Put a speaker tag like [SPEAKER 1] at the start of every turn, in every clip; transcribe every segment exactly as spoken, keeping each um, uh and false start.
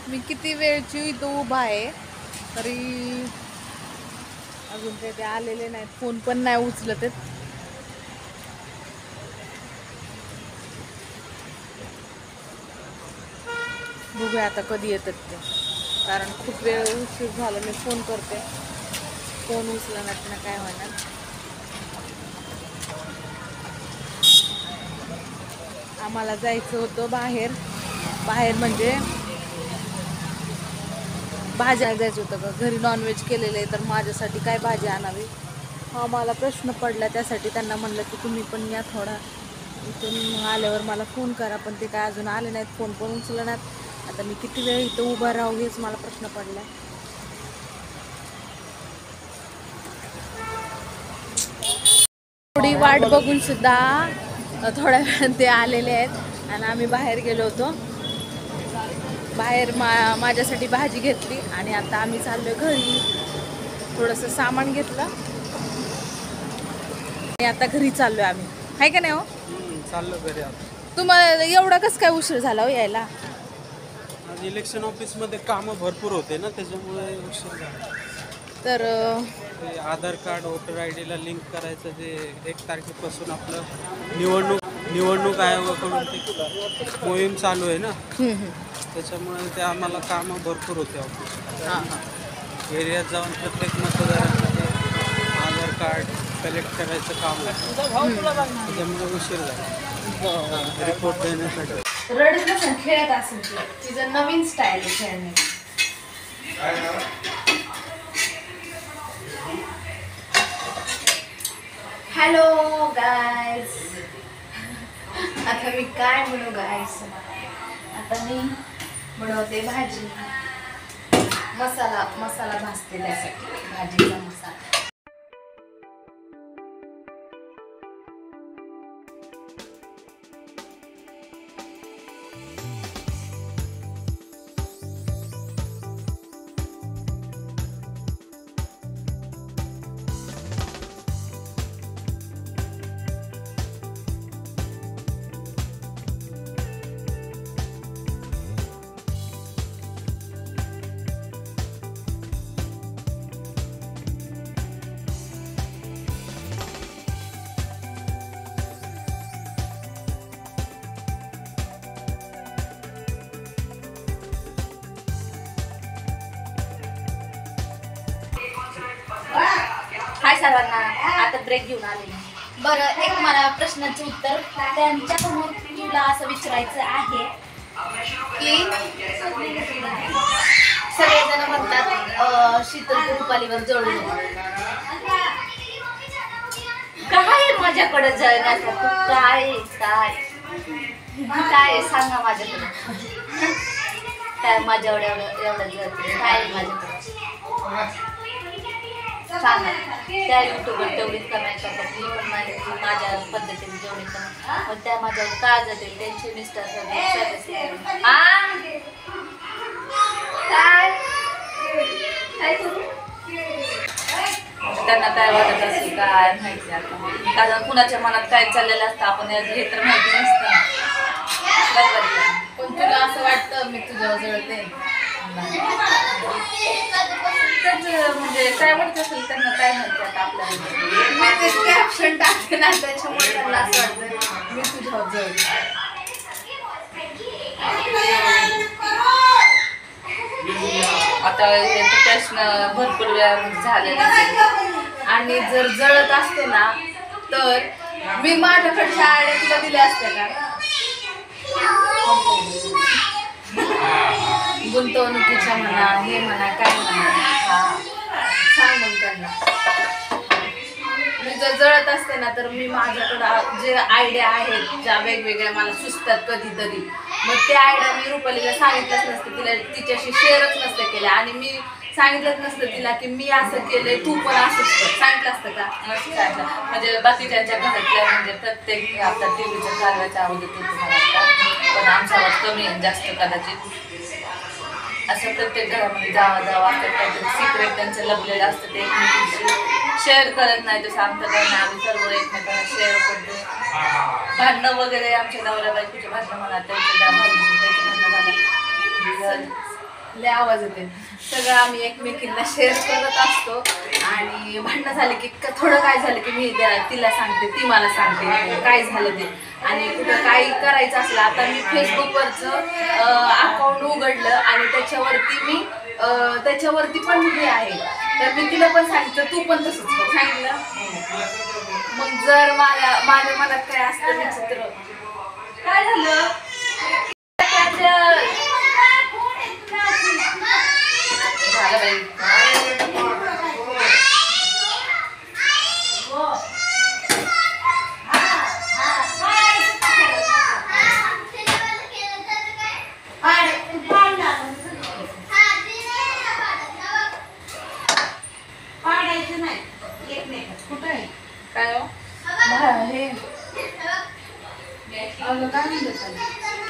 [SPEAKER 1] मी किती वेळची इथं उभा आहे तरी अजून काही ते आलेले नाहीत, फोन पण नाही उचलत आहेत. बघूया आता कधी येतात ते, कारण खूप वेळ उशीर झाला. मी फोन करते, फोन उचला नाही ना, काय होणार. आम्हाला जायचं होतं बाहेर, बाहेर म्हणजे भाज्या जायचं होतं का, घरी नॉनव्हेज केलेलं आहे तर माझ्यासाठी काय भाजी आणावी हा मला प्रश्न पडला. त्यासाठी त्यांना म्हणलं की तुम्ही पण या थोडा, इथून आल्यावर मला फोन करा, पण ते काय अजून आले नाहीत, फोन पण उचलला नाहीत. आता मी किती वेळ इथं उभा राहू हेच मला प्रश्न पडला. थोडी वाट बघून सुद्धा थोड्या वेळात ते आलेले आहेत आणि आम्ही बाहेर गेलो होतो. बाहेर मा माझ्यासाठी भाजी घेतली आणि आता आम्ही चाललोय घरी. थोडंसं सामान घेतलं आणि आता घरी चाललोय आम्ही, आहे का नाही हो?
[SPEAKER 2] चाललो घरी.
[SPEAKER 1] तुम्हाला एवढा कसं काय उशीर झाला हो यायला?
[SPEAKER 2] आज इलेक्शन ऑफिसमध्ये कामं भरपूर होते ना, त्याच्यामुळे उशीर झाला.
[SPEAKER 1] तर
[SPEAKER 2] ते आधार कार्ड वोटर आय डीला लिंक करायचं, ते एक तारखेपासून आपलं निवडणूक निवडणूक आयोगाकडून ते मोहीम चालू आहे ना, त्याच्यामुळे ते आम्हाला कामं भरपूर होते ऑफिस.
[SPEAKER 1] हां हां
[SPEAKER 2] एरियात जाऊन प्रत्येक मतदारांमध्ये आधार कार्ड कलेक्ट करायचं काम आहे, त्याच्यामुळे उशीर झाला रिपोर्ट देण्यासाठी.
[SPEAKER 1] रडत नसेल, खेळत असेल, तिचं नवीन स्टाईल आहे खेळण्याची. हॅलो गाईज, आता मी काय म्हणू गाईज, आता मी बनवते भाजी, मसाला मसाला भाजते त्यासाठी, भाजीचा मसाला. हाय सर्वांना, आता ब्रेक घेऊन आले. बरं, एक मला प्रश्नाचं उत्तर त्यांच्यासमोर तुला असं विचारायचं आहे की सगळेजण म्हणतात शीतल रुपालीवर जळू काय माझ्याकडे जळण्यासारखं काय काय काय सांगा माझ्याकडे, काय माझ्या एवढ्या एवढं जळते काय माझ्याकडे सांगा. त्या युट्यूबवर तेवढीच कमेंट करतात, मी पण माझ्या पद्धतीने जेवढी कमेंट, पण त्या माझ्यावर का जाते, त्यांचे मिस्टर काय करू, त्यांना काय वाटत असेल काय माहिती. आता कारण कुणाच्या मनात काय चाललेलं असतं आपण हे तर माहिती नसतं. पण तुला असं वाटतं मी तुझ्यावर जळते, म्हणजे काय म्हणत असेल त्यांना काय माहिती. आता आपल्याला मी ते कॅप्शन टाकते ना, त्याच्यामुळे त्यांना असं वाटतं मी तुझ्यावर जळते. आता हे प्रश्न भरपूर वेळा झालेला आणि जर जळत असते ना तर मी माझ्याकडच्या आयडिया तुला दिल्या असत्या का? गुंतवणुकीच्या म्हणा, हे म्हणा, काय म्हणा, हा सांग मग त्यांना. मी जर जळत असते ना तर मी माझ्याकडं जे आयडिया आहेत ज्या वेगवेगळ्या मला सुचतात कधीतरी, मग त्या आयडिया मी रुपालीला सांगितलंच नसतं, तिला तिच्याशी शेअरच नसतं केल्या आणि मी सांगितलंच नसतं तिला की मी असं केलंय तू पण असंच कर, सांगितलं असतं का? नसतं. म्हणजे बाकीच्या घरातल्या म्हणजे प्रत्येक आपल्या टीव्हीच्या कार्याचा आवाज येतो तुम्हाला, पण आमचा आवाज कमी आहे जास्त कदाचित. असं प्रत्येक घरामध्ये जावा जावा असतात, काहीतरी सिक्रेट त्यांचं लपलेलं असतं, ते एकमेकांशी शेअर करत नाही. तसं आमचं काही नाही, आम्ही सर्व एकमेकांना शेअर करतो. भांडणं वगैरे आमच्या नवऱ्या बायकोचे भांडणं म्हणा, त्यांचे त्या भाऊजी त्याचे भांडणं म्हणा, लय आवाज येते. सगळं आम्ही एकमेकींना शेअर करत असतो आणि भांडणं झाले की थोडं काय झालं की मी तिला सांगते, ती मला सांगते काय झालं ते. आणि कुठं काही करायचं असलं, आता मी फेसबुकवरचं अकाउंट उघडलं आणि त्याच्यावरती मी त्याच्यावरती पण हे आहे, तर मी तिला पण सांगितलं तू पण तसंच कर सांगितलं. मग जर मला माझ्या मनात काय असतं विचित्र काय झालं झालं बाई काय हो हे अगं काय म्हणतात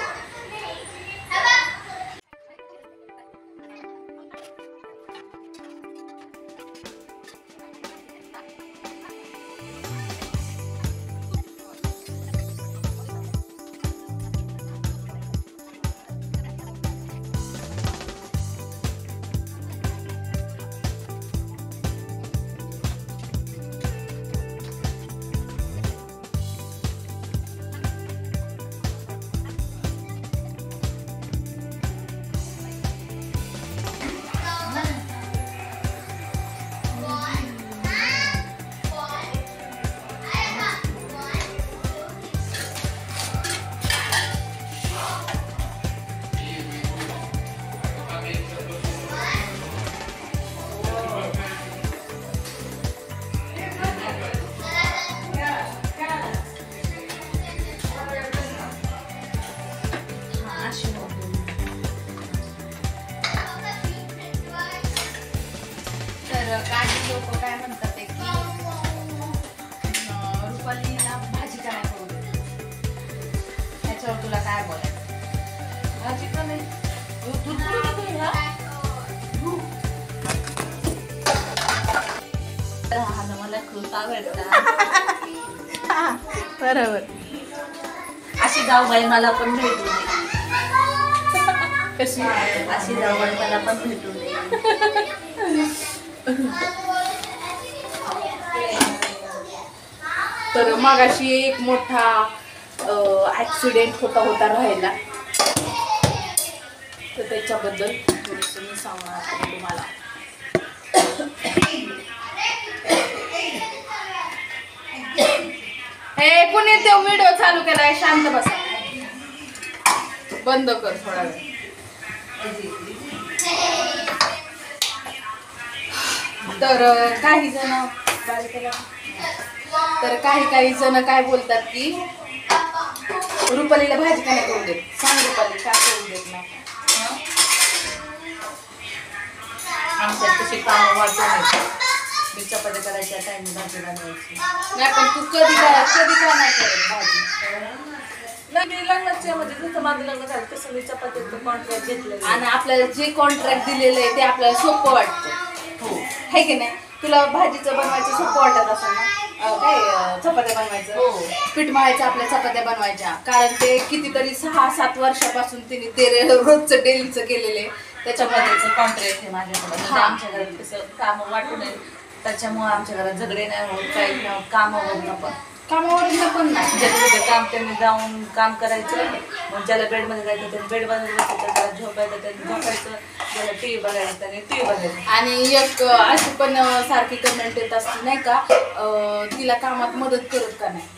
[SPEAKER 1] काही लोक काय म्हणतात की रुपालीला भाजी काय करू दे, त्याच्यावर तुला काय बोलायचं? भाजी का नाही मला खूप आवडतं. बरोबर अशी जाऊबाई मला पण भेटू नये. कशी अशी जाऊबाई मला पण भेटू नये. तर मगाशी एक मोठा ऍक्सिडेंट होता होता राहिला, तर त्याच्याबद्दल थोडंसं मी सांगणार तुम्हाला. हे कुणी तो व्हिडिओ चालू केलाय, शांत बसा, बंद कर थोडा वेळ. तर काही जण तर काही काही जण काय बोलतात की रुपालीला भाजी काय करू देत, सांग रुपाली काय करू देत ना. आमच्यात तशी कामं वाटून मी चपात्या करायच्या टाइम भाजी बनवायची नाही, पण तू कधी काय कधी काय नाही करत भाजी. नाही मी लग्नाच्या म्हणजे जसं माझं लग्न झालं तसं मी चपात्याचं कॉन्ट्रॅक्ट घेतलं आणि आपल्याला जे कॉन्ट्रॅक्ट दिलेलं आहे ते आपल्याला सोपं वाटतं. हो आहे की नाही? तुला भाजीचं बनवायचं सोपं वाटत असेल ना, काय चपात्या बनवायचं, पीठ मळायचं आपल्या चपात्या बनवायच्या, कारण ते कितीतरी सहा सात वर्षापासून तिने ते रोजचं डेलीचं केलेलं आहे. त्याच्यामध्येच कॉन्ट्रॅक्ट आहे माझ्याकडे. आमच्या घरात कसं कामं वाटून आहे, त्याच्यामुळे आमच्या घरात झगडे नाही होत, काही नाही, कामावरनं पण कामावरनं पण नाही. ज्याचं काम त्यांनी जाऊन काम करायचं, मग ज्याला बेडमध्ये जायचं त्याने बेडमध्ये बसायचं, त्याला झोपायचं त्याने झोपायचं, ज्याला टी व्ही बघायचं त्याने टी व्ही बघायचं. आणि एक अशी पण सारखी कमेंट येत असते नाही का, तिला कामात मदत करत का नाही,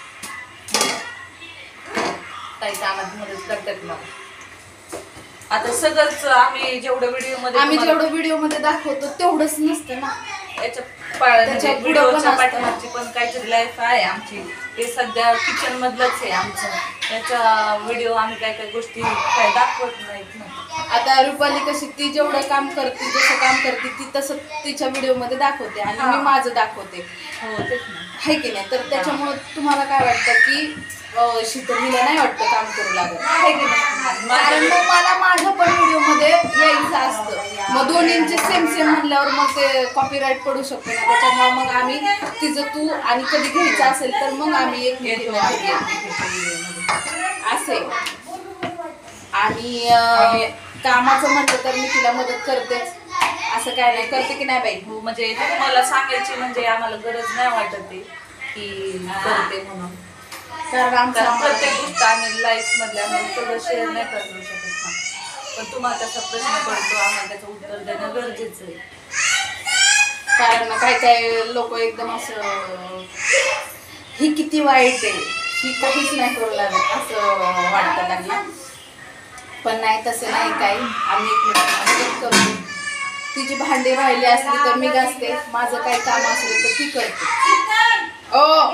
[SPEAKER 1] काही कामात मदत करतात ना. आता सगळंच आम्ही जेवढं व्हिडिओ मध्ये आम्ही जेवढं व्हिडिओ मध्ये दाखवतो तेवढंच नसतं ना, याच्या व्हिडिओच्या पाठीमागची पण काहीतरी लाईफ आहे आमची, ते सध्या किचन मधलंच आहे आमचं. त्याच्या व्हिडिओ आम्ही काय काय गोष्टी काय दाखवत नाहीत ना. आता रुपाली कशी ती जेवढं काम करते, जसं काम करते ती तसं तिच्या व्हिडिओ मध्ये दाखवते आणि मी माझं दाखवते. हो तेच ना, आहे की नाही? तर त्याच्यामुळे तुम्हाला काय वाटतं की शीतलीला नाही वाटतं काम करू लागत, आहे की नाही? कारण मग मला माझ्या पण व्हिडिओ मध्ये यायचं असतं, मग दोन्हींचे सेम सेम म्हणल्यावर मग ते कॉपीराईट पडू शकतो ना. त्याच्यामुळे मग आम्ही तिचं तू आणि कधी घ्यायचं असेल तर मग आम्ही एक असे. आणि कामाचं म्हटलं तर मी तिला मदत करतेच, असं काय नाही. करते की नाही बाई?
[SPEAKER 3] हो, म्हणजे तुम्हाला सांगायची म्हणजे आम्हाला गरज नाही वाटत आहे की करते म्हणून.
[SPEAKER 1] कारण आमचं
[SPEAKER 3] कारण प्रत्येक गोष्ट आम्ही लाईफ मधल्या आम्ही सगळं शेअर नाही करू शकत ना. पण तुम्हाला त्याचा प्रश्न पडतो, आम्हाला त्याचं उत्तर देणं गरजेचं आहे.
[SPEAKER 1] कारण काय काय लोक एकदम असं ही किती वाईट आहे, ही काहीच नाही करू लागत असं वाटतं त्यांना. पण नाही, तसं नाही काही. आम्ही एकमेकांना मदत करतो. तिची भांडी राहिली असली तर मी घासते, माझं काही काम असलं तर ती करते. ओ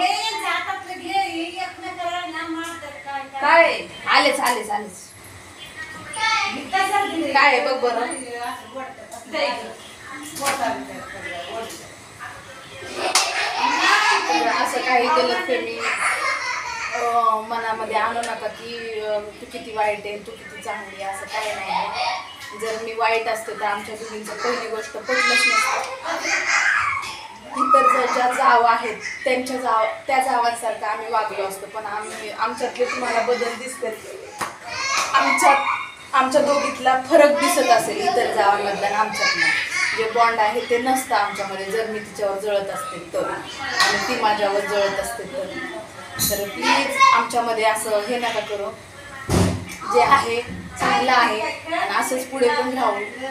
[SPEAKER 3] काय
[SPEAKER 1] आलेच आलेच आलेच काय आहे बघ बरं. तर असं काही गलतफहमी अं, मनामध्ये आणू नका की अं, तू किती वाईट आहे, तू किती चांगली आहे, असं काही नाही. जर मी वाईट असते तर आमच्या दोघींचं पहिली गोष्ट पटलंच नसतं. इतर जर ज्या जाव आहेत त्यांच्या जाव त्या जावांसारखं आम्ही वागलो असतो. पण आम्ही आमच्यातले तुम्हाला बदल दिसते, आमच्यात आमच्या दोघीतला फरक दिसत असेल इतर जावांमधला आणि आमच्यातला. जे बॉन्ड आहे ते नसतं आमच्यामध्ये, जर मी तिच्यावर जळत असते तर आणि ती माझ्यावर जळत असते तर. तर प्लीज आमच्यामध्ये असं हे नका करू. जे आहे चांगलं आहे आणि असंच पुढे पण राहू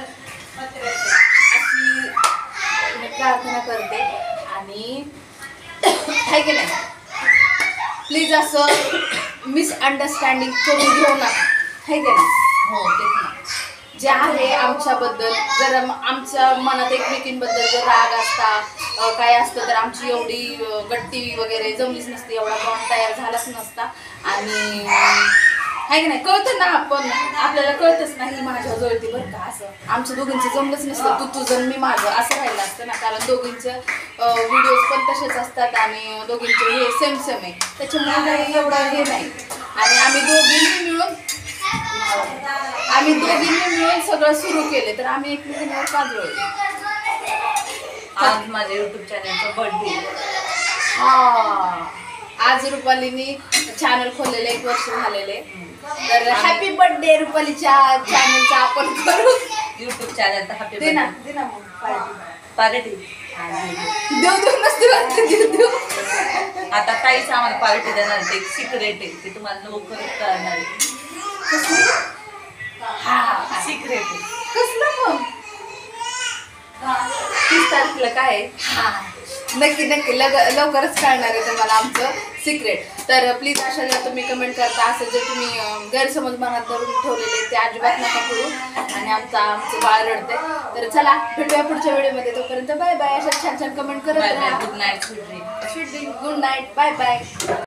[SPEAKER 1] अशी मी प्रार्थना करते. आणि आहे की नाही, प्लीज असं मिसअंडरस्टँडिंग करून घेऊ नका, आहे की नाही.
[SPEAKER 3] हो तेच ना.
[SPEAKER 1] जे आहे आमच्याबद्दल, जर आम- आमच्या मनात एकमेकींबद्दल जर राग असता अ, काय असतं तर आमची एवढी अ, गट्टी वगैरे जमलीच नसती, एवढा बॉन्ड तयार झालाच नसता. आणि आहे की नाही, कळतं ना, आपण आपल्याला कळतच नाही माझ्या जवळती बरं का, असं आमच्या दोघींचं जमलंच नसतं. तू तुझं मी माझं असं राहिलं असतं ना. कारण दोघींचं व्हिडिओज पण तसेच असतात आणि दोघींचे हे सेम सेम आहे, त्याच्यामुळे काही एवढं हे नाही. आणि आम्ही दोघींनी मिळून आम्ही दोघींनी मिळून सगळं सुरू केले, तर आम्ही एकमेकांवर का जुळलो.
[SPEAKER 3] आज माझ्या युट्यूब चॅनलचा बर्थडे.
[SPEAKER 1] हा, आज रुपालीनी चॅनल खोललेले एक वर्ष झालेले. तर हॅपी बर्थडे रुपालीच्या चॅनलचा आपण करू.
[SPEAKER 3] युट्यूब चॅनल हॅपी
[SPEAKER 1] दे ना दे ना मग पार्टी.
[SPEAKER 3] पार्टी.
[SPEAKER 1] देऊ देऊ नसते वाटतं, देऊ देऊ.
[SPEAKER 3] आता काहीच आम्हाला पार्टी देणार, ते सिक्रेट आहे, ते तुम्हाला लवकरच कळणार आहे.
[SPEAKER 1] हा,
[SPEAKER 3] सिक्रेट आहे.
[SPEAKER 1] कसलं मग?
[SPEAKER 3] तीस तारखेला काय आहे?
[SPEAKER 1] हा, नक्की नक्की लग लवकरच कळणार आहे तुम्हाला आमचं सिक्रेट. तर प्लीज अशा जर तुम्ही कमेंट करता, असं जे तुम्ही अं, गैरसमज मनात धरून ठेवलेले ते अजिबात नका करू. आणि आमचा आमचं बाळ रडते. तर चला भेटूया पुढच्या व्हिडिओमध्ये. तोपर्यंत बाय बाय. अशा छान छान कमेंट करत
[SPEAKER 3] बाय बाय.
[SPEAKER 1] राहा.
[SPEAKER 3] Good night.
[SPEAKER 1] Good night, bye bye.